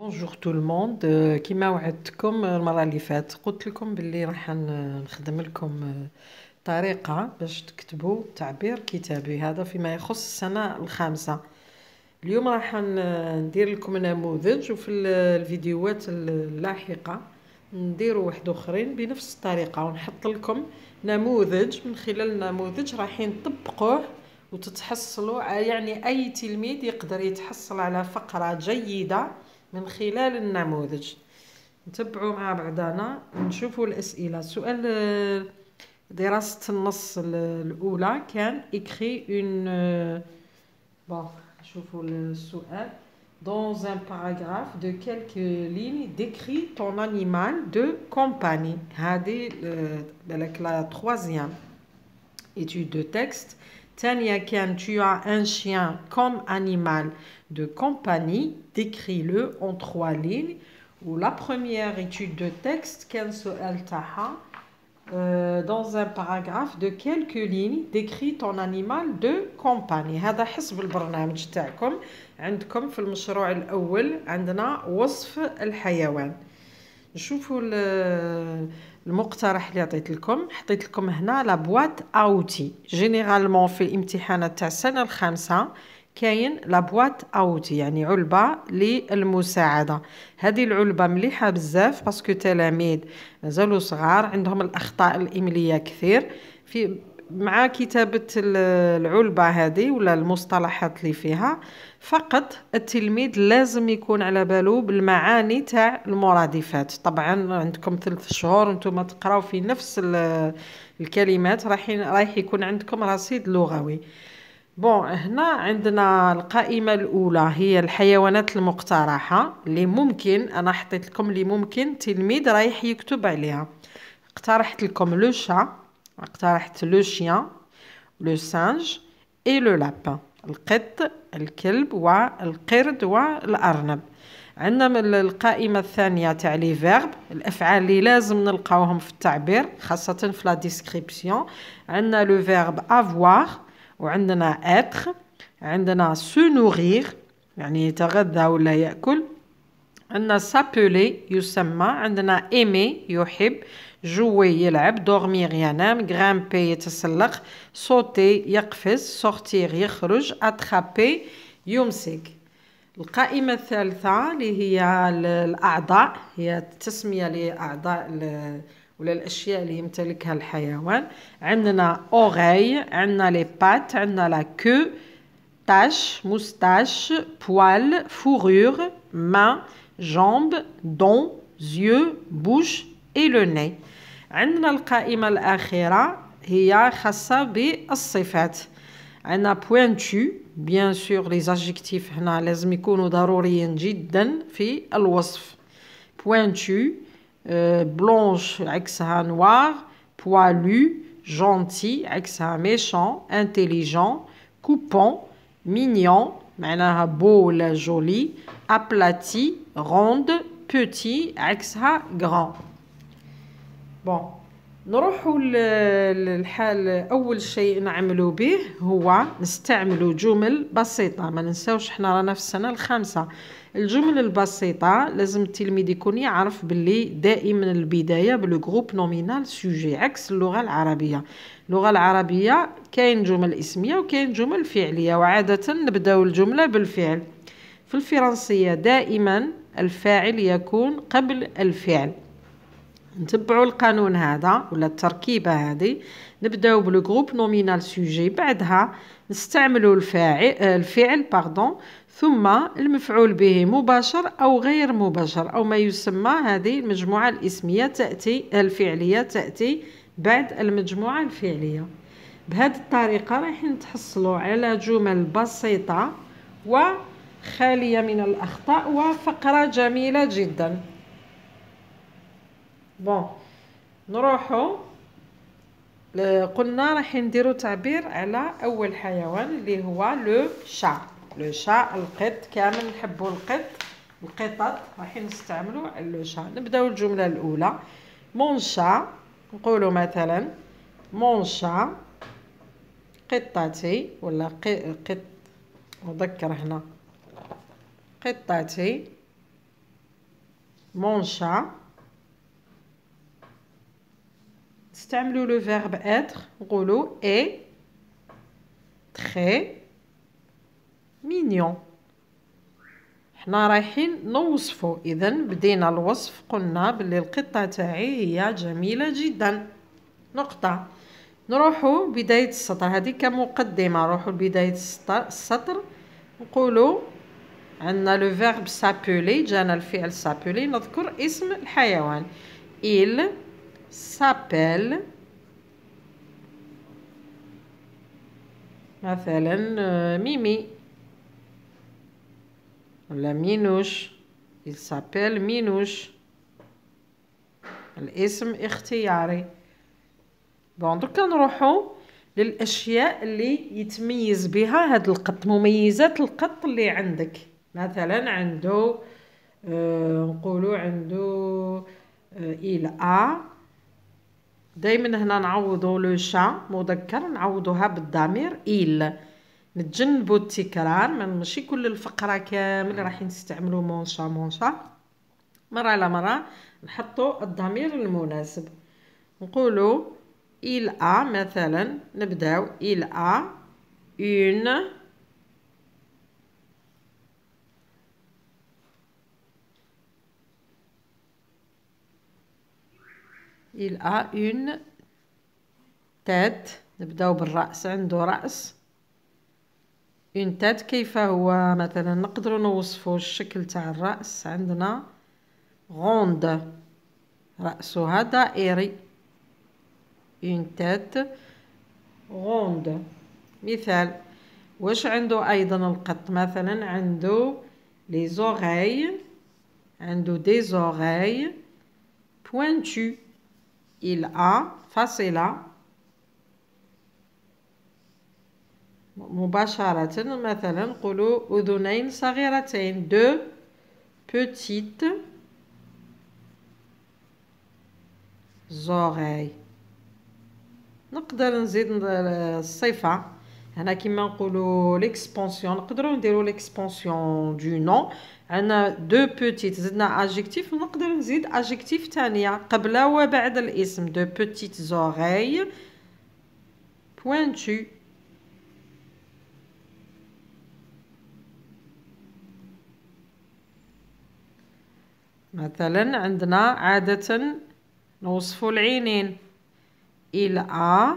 بونجور تو الموند. كيما وعدتكم المره اللي فاتت قلت لكم باللي راح نخدم لكم طريقه باش تكتبوا تعبير كتابي، هذا فيما يخص السنه الخامسه. اليوم راح ندير لكم نموذج، وفي الفيديوهات اللاحقه ندير واحد اخرين بنفس الطريقه، ونحط لكم نموذج. من خلال النموذج راح نطبقوه وتتحصلوا، يعني اي تلميذ يقدر يتحصل على فقره جيده من خلال النموذج. نتبعوا مع بعضنا نشوفوا الأسئلة. سؤال دراسة النص الأولى كان écrit une bon نشوفوا السؤال. Dans un paragraphe de quelques lignes décrit ton animal de compagnie. هذه la troisième étude de texte. Tania كان tu as un chien comme animal de compagnie, décris-le en 3 lignes. Ou la première étude de texte كان سؤال تاعها dans un paragraphe de quelques lignes décrit ton animal de compagnie. هذا حسب البرنامج تاعكم. عندكم في المشروع الأول عندنا وصف الحيوان. نشوفوا المقترح اللي عطيت لكم. حطيت لكم هنا لا بواط اوتي. جينيرالمون في الامتحانات تاع السنه الخامسه كاين لا بواط اوتي، يعني علبه للمساعده. هذه العلبه مليحه بزاف باسكو تلاميذ مازالوا صغار عندهم الاخطاء الامليه كثير. في مع كتابه العلبه هذه ولا المصطلحات اللي فيها، فقط التلميذ لازم يكون على باله بالمعاني تاع المرادفات. طبعا عندكم 3 شهور وانتم تقراو في نفس الكلمات، راح يكون عندكم رصيد لغوي. بون، هنا عندنا القائمة الأولى هي الحيوانات المقترحة اللي ممكن، أنا حطيت لكم اللي ممكن تلميذ رايح يكتب عليها. اقترحت لكم لو شا، اقترحت لو شيان، لو سانج اي لو لابان، القط، الكلب والقرد والأرنب. عندنا القائمة الثانية تاع لي فيرب، الأفعال اللي لازم نلقاوهم في التعبير خاصة في لا ديسكريبسيون. عندنا لو فيرب افوار، وعندنا être، عندنا se nourrir يعني يتغذى ولا يأكل، عندنا s'appeler يسمى، عندنا aimer يحب، jouer يلعب، dormir ينام، grimper يتسلق، sauter يقفز، sortir يخرج، attraper يمسك. القائمة الثالثة اللي هي الأعضاء، هي تسمية لأعضاء ولا الأشياء اللي يمتلكها الحيوان. عندنا oreille، عندنا les pattes، عندنا la queue، tache، moustache، poil، fourrure، main، jambes، dents، yeux، bouche et le nez. عندنا القائمة الأخيرة هي خاصة بالصفات. عندنا pointu، bien sûr les adjectifs هنا لازم يكونوا ضروريين جدا في الوصف. pointu، blanche عكسها noir، poilu، gentil عكسها méchant، intelligent، coupant، mignon معناها beau ولا joli، aplati، ronde، petit عكسها grand. bon نروحوا للحال. أول شيء نعملوا به هو نستعملوا جمل بسيطة. ما ننساوش احنا رانا في السنة الخامسة. الجمل البسيطة لازم التلميذ يكون يعرف باللي دائما البداية بالجروب نومينال سوجي عكس اللغة العربية. اللغة العربية كاين جمل اسمية وكاين جمل فعلية، وعادة نبداو الجملة بالفعل. في الفرنسية دائما الفاعل يكون قبل الفعل. نتبعوا القانون هذا ولا التركيبة هذه. نبداو بالجروب نومينال سوجي، بعدها نستعملوا الفعل ثم المفعول به مباشر أو غير مباشر، أو ما يسمى هذه المجموعة الاسمية تأتي الفعلية تأتي بعد المجموعة الفعلية. بهذه الطريقة راح نتحصلوا على جمل بسيطة وخالية من الأخطاء وفقرة جميلة جدا. بون، نروحوا قلنا راح نديروا تعبير على أول حيوان اللي هو لو شا. لو شا القط، كامل نحبوا القطط راح نستعملوا لو شا. نبداو الجملة الأولى. مون شا، نقولوا مثلا مون شا، قطتي ولا قط، نذكر هنا قطتي mon chat. نستعملوا le verbe être نقولوا est très mignon. حنا رايحين نوصفوا، اذا بدينا الوصف قلنا باللي القطه تاعي هي جميله جدا نقطه. نروحوا بدايه السطر، هذه كمقدمه. نروحوا لبدايه السطر نقولوا عندنا لو فيرب s'appeler، جانا الفعل s'appeler، نذكر اسم الحيوان. il s'appelle مثلا ميمي ولا مينوش. il s'appelle مينوش، الاسم اختياري. بون دوكا نروحو للاشياء اللي يتميز بها هاد القط، مميزات القط اللي عندك. مثلا عنده نقولوا عنده il a، دائما هنا نعوضوا لو شا مذكر نعوضوها بالضمير il، نتجنبوا التكرار، ماشي كل الفقره كامل راح نستعملوا مون شا مون شا. مره على مره نحطوا الضمير المناسب. نقولوا il a مثلا، نبداو il a une il a une tête، نبداو بالرأس، عنده رأس. une tête كيف هو؟ مثلا نقدروا نوصفوا الشكل تاع الرأس، عندنا ronde، رأسها دائري. une tête ronde. مثال، واش عنده ايضا القط؟ مثلا عنده les oreilles، عنده des oreilles pointues. il a فاصلة مباشرة، مثلا نقولوا أذنين صغيرتين، deux petites oreilles. نقدر نزيد الصفة هنا كيما نقولوا ليكسبونسيون، نقدروا نديروا ليكسبونسيون دو نون. عندنا دو بوتيت زدنا ادجيكتيف، نقدر نزيد ادجيكتيف ثانيه قبل وبعد الاسم. دو بوتيت زوغاي بوينتو. مثلا عندنا عادة نوصفوا العينين il a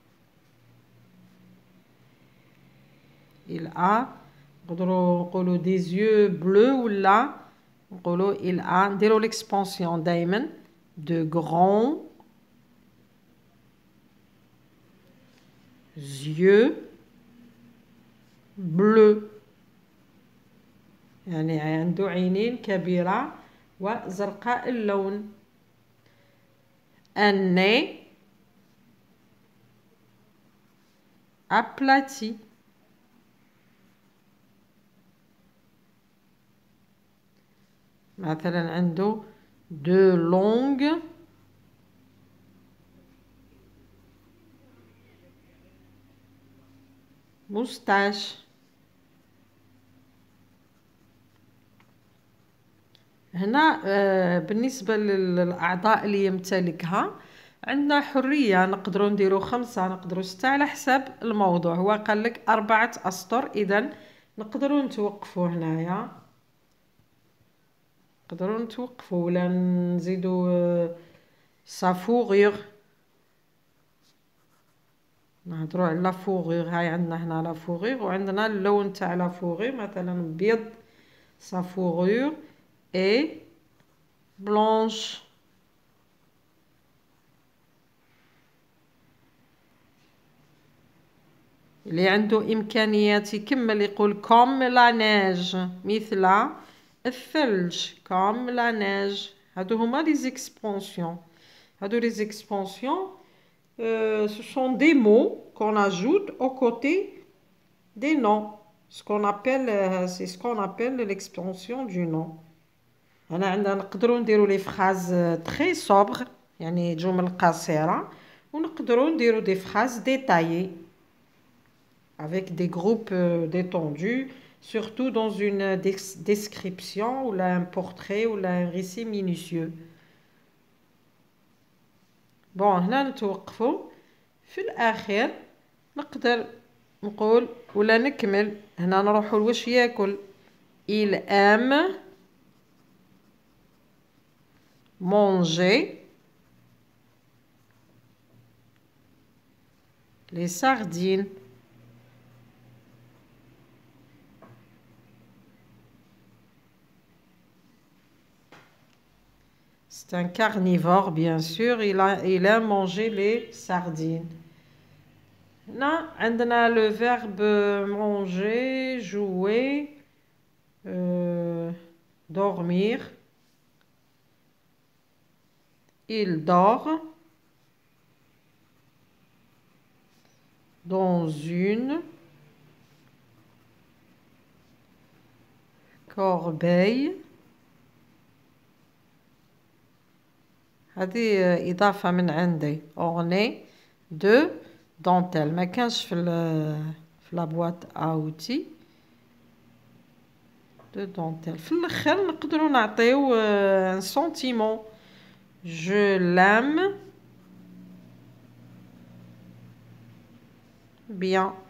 نقدروا نقولوا des yeux bleus ولا نقولوا il a، نديروا l'expansion دائما de grands yeux bleus، يعني عنده عينين كبيرة وزرقاء اللون. un nez aplati، مثلا عنده de longues moustaches. هنا بالنسبة للأعضاء اللي يمتلكها عندنا حرية، نقدروا نديروا 5 نقدروا 6 على حساب الموضوع. هو قال لك 4 أسطر، إذا نقدروا نتوقفوا هنايا، نقدروا نتوقفوا ولا نزيدوا sa fourrure. نهضروا على لا فوغور. هاي عندنا هنا لا فوغور وعندنا اللون تاع لا فوغور، مثلا بيض sa fourrure est blanche. اللي عنده إمكانيات يكمل يقول كوم لا نيج، مثل الثلج، كوم لا نيج. هادو هما لي زيكسبونسيون. هادو لي زيكسبونسيون ce sont des mots qu'on ajoute aux côtés des noms. C'est ce qu'on appelle l'expansion du nom. هنا عندنا نقدروا نديروا لي فراز تري صوبر، يعني جمل قصيرة، ونقدروا نديروا دي فراز ديتايي avec des groupes détendus surtout dans une description ou là un portrait ou là un récit minutieux. بون هنا نتوقفوا في الاخير نقدر نقول ولا نكمل هنا نروحوا لواش ياكل il aime manger les sardines. C'est un carnivore, bien sûr. Il aime manger les sardines. Là, on a le verbe manger, jouer, dormir. Il dort dans une corbeille. هذه إضافة من عندي ornée de dentelle ما كانش في la boîte à outils de dentelle. في الآخر نقدروا نعطيو un sentiment. Je l'aime bien.